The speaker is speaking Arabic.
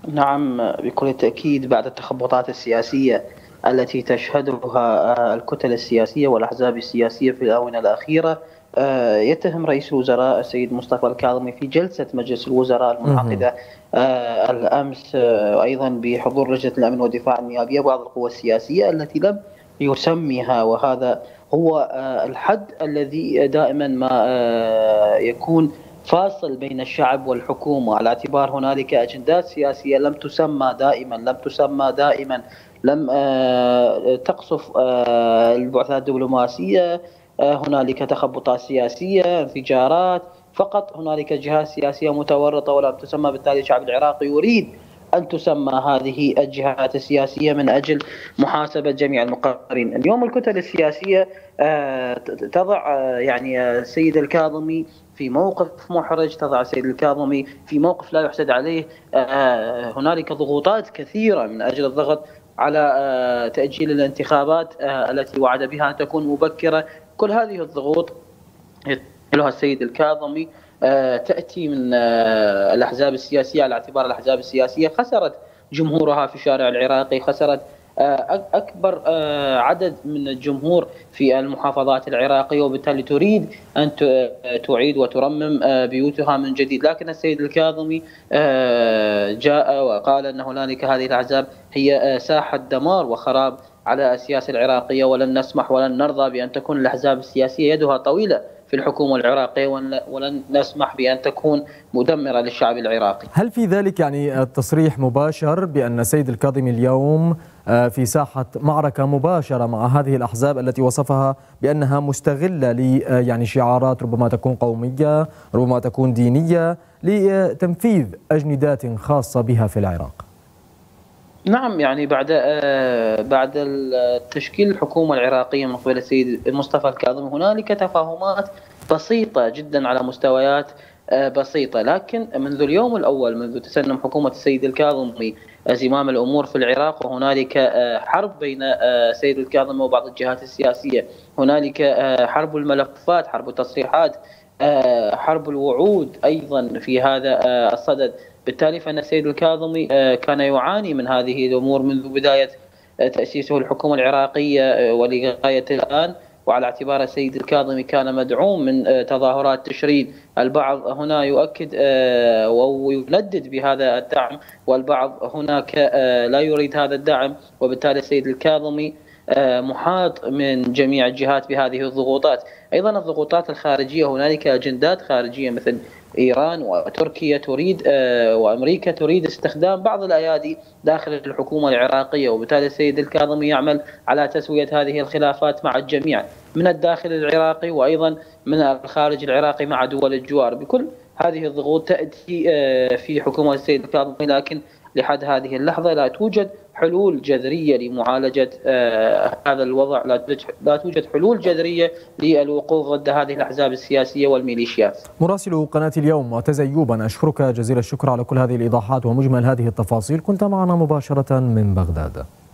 نعم، بكل تأكيد بعد التخبطات السياسية التي تشهدها الكتل السياسية والأحزاب السياسية في الآونة الأخيرة، يتهم رئيس الوزراء السيد مصطفى الكاظمي في جلسة مجلس الوزراء مهم. المنعقدة الأمس، أيضا بحضور لجنة الأمن والدفاع النيابية، بعض القوى السياسية التي لم يسميها. وهذا هو الحد الذي دائما ما يكون فاصل بين الشعب والحكومة، على اعتبار هنالك أجندات سياسية لم تسمى دائما، لم تقصف البعثات الدبلوماسية. هنالك تخبطات سياسية، انفجارات، فقط هنالك جهات سياسية متورطة ولم تسمى. بالتالي الشعب العراقي يريد أن تسمى هذه الجهات السياسية من أجل محاسبة جميع المقررين. اليوم الكتل السياسية تضع السيد الكاظمي في موقف محرج، تضع السيد الكاظمي في موقف لا يحسد عليه. هنالك ضغوطات كثيرة من أجل الضغط على تأجيل الانتخابات التي وعد بها أن تكون مبكرة. كل هذه الضغوط يحملها السيد الكاظمي تأتي من الأحزاب السياسية، على اعتبار الأحزاب السياسية خسرت جمهورها في الشارع العراقي، خسرت أكبر عدد من الجمهور في المحافظات العراقية، وبالتالي تريد أن تعيد وترمم بيوتها من جديد. لكن السيد الكاظمي جاء وقال أن هنالك هذه الأحزاب هي ساحة دمار وخراب على السياسة العراقية، ولن نسمح ولن نرضى بأن تكون الأحزاب السياسية يدها طويلة في الحكومة العراقية، ولن نسمح بأن تكون مدمرة للشعب العراقي. هل في ذلك يعني تصريح مباشر بأن سيد الكاظمي اليوم في ساحة معركة مباشرة مع هذه الأحزاب التي وصفها بأنها مستغلة يعني شعارات ربما تكون قومية، ربما تكون دينية، لتنفيذ أجندات خاصة بها في العراق؟ نعم، بعد تشكيل الحكومة العراقية من قبل السيد مصطفى الكاظمي هنالك تفاهمات بسيطة جدا على مستويات بسيطة، لكن منذ اليوم الأول، منذ تسنم حكومة السيد الكاظمي زمام الأمور في العراق، وهنالك حرب بين السيد الكاظمي وبعض الجهات السياسية. هنالك حرب الملفات، حرب التصريحات، حرب الوعود أيضا في هذا الصدد. بالتالي فإن السيد الكاظمي كان يعاني من هذه الأمور منذ بداية تأسيسه الحكومة العراقية ولغاية الآن. وعلى اعتبار السيد الكاظمي كان مدعوم من تظاهرات تشرين، البعض هنا يؤكد ويندد بهذا الدعم، والبعض هناك لا يريد هذا الدعم. وبالتالي السيد الكاظمي محاط من جميع الجهات بهذه الضغوطات. أيضا الضغوطات الخارجية، هنالك أجندات خارجية مثل إيران وتركيا تريد وأمريكا تريد استخدام بعض الأيادي داخل الحكومة العراقية، وبالتالي السيد الكاظمي يعمل على تسوية هذه الخلافات مع الجميع من الداخل العراقي وأيضا من الخارج العراقي مع دول الجوار. بكل هذه الضغوط تأتي في حكومة السيد الكاظمي، لكن لحد هذه اللحظة لا توجد حلول جذرية لمعالجة هذا الوضع، لا توجد حلول جذرية للوقوف ضد هذه الأحزاب السياسية والميليشيات. مراسل قناة اليوم معتز أيوب، أنا أشكرك جزيل الشكر على كل هذه الإيضاحات ومجمل هذه التفاصيل، كنت معنا مباشرة من بغداد.